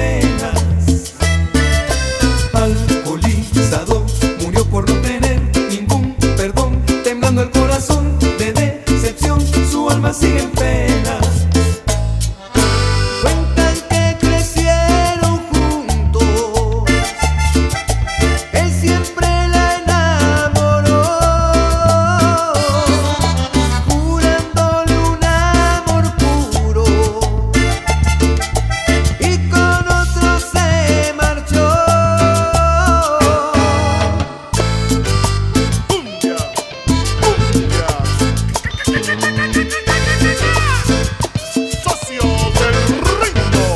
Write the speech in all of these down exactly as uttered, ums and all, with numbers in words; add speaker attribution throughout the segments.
Speaker 1: penas. Alcoholizado, murió por no tener ningún perdón, temblando el corazón de decepción, su alma sigue en pena.
Speaker 2: Cuentan que crecieron juntos, él siempre la enamoró, jurándole un amor puro, y con otro se marchó.
Speaker 3: ¡Cumbia! ¡Cumbia! ¡Socios del ritmo!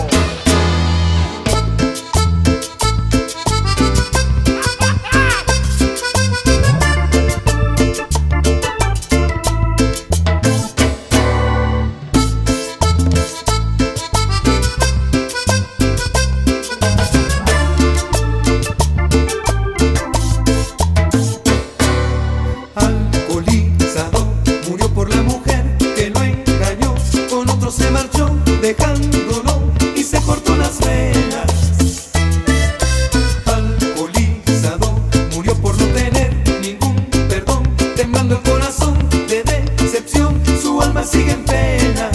Speaker 1: Alcoholizado, murió por la mujer que lo engañó, con otro se marchó, dejándolo y se cortó las venas. Alcoholizado, murió por no tener ningún perdón, temblando el corazón de decepción, su alma sigue en pena.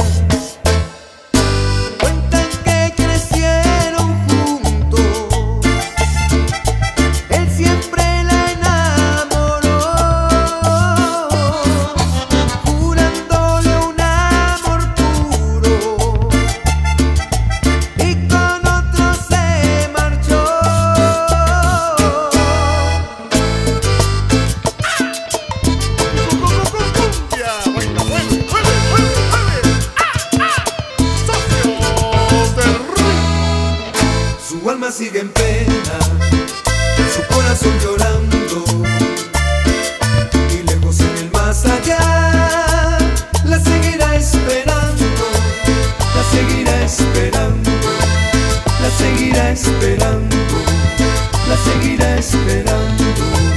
Speaker 2: Cuentan que crecieron juntos, él siempre la enamoró, jurándole un amor puro, y con otro se marchó.
Speaker 3: ¡Cumbia! ¡Baila, mueve, mueve, mueve, mueve! ¡Ah, ah! ¡Socios del ritmo!
Speaker 1: Su alma sigue en pena, su corazón llorando, y lejos en el más allá, la seguirá esperando, la seguirá esperando, la seguirá esperando, la seguirá esperando.